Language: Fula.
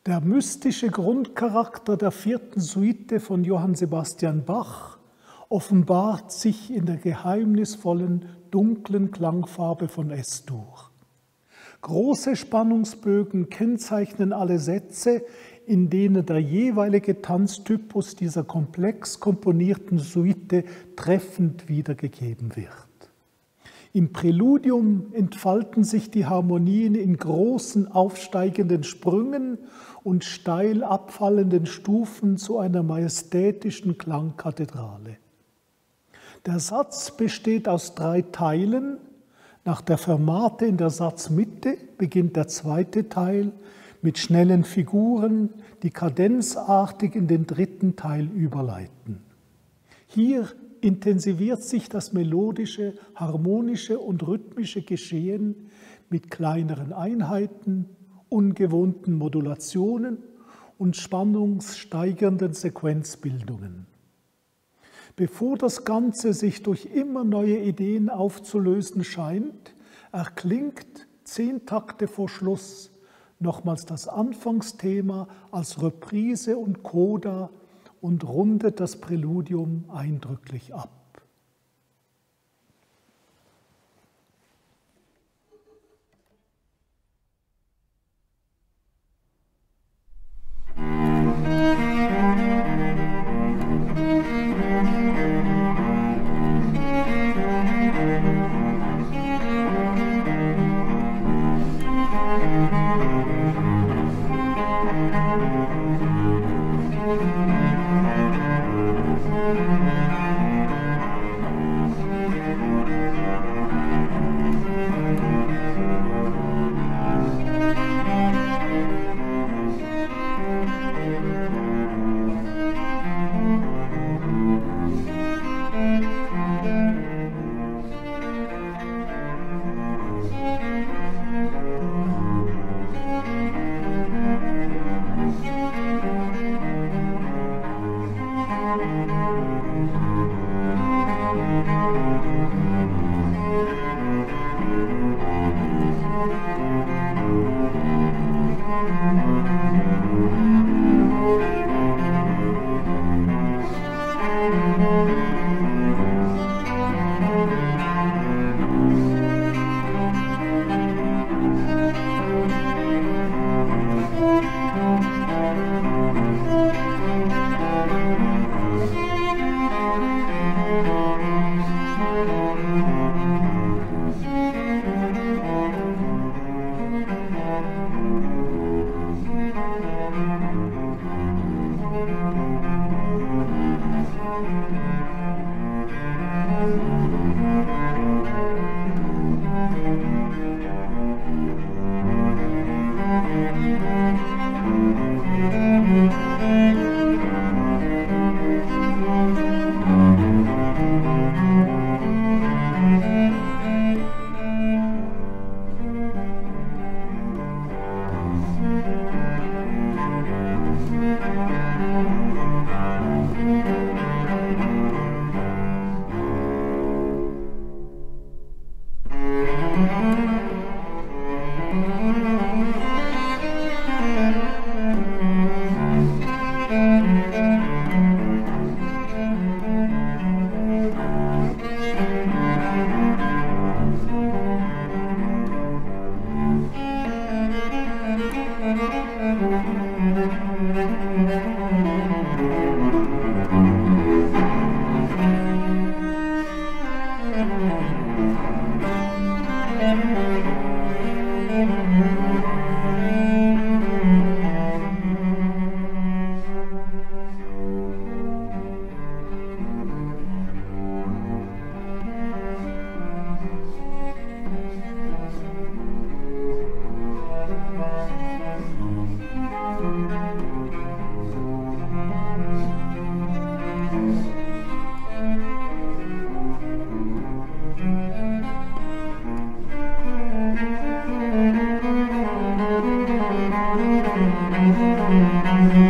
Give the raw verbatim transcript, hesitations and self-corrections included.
Der mystische Grundcharakter der vierten Suite von Johann Sebastian Bach offenbart sich in der geheimnisvollen, dunklen Klangfarbe von Es-Dur. Große Spannungsbögen kennzeichnen alle Sätze, in denen der jeweilige Tanztypus dieser komplex komponierten Suite treffend wiedergegeben wird. Im Präludium entfalten sich die Harmonien in großen aufsteigenden Sprüngen und steil abfallenden Stufen zu einer majestätischen Klangkathedrale. Der Satz besteht aus drei Teilen. Nach der Fermate in der Satzmitte beginnt der zweite Teil mit schnellen Figuren, die kadenzartig in den dritten Teil überleiten. Hier intensiviert sich das melodische, harmonische und rhythmische Geschehen mit kleineren Einheiten, ungewohnten Modulationen und spannungssteigernden Sequenzbildungen. Bevor das Ganze sich durch immer neue Ideen aufzulösen scheint, erklingt zehn Takte vor Schluss nochmals das Anfangsthema als Reprise und Coda und rundet das Präludium eindrücklich ab. Thank you.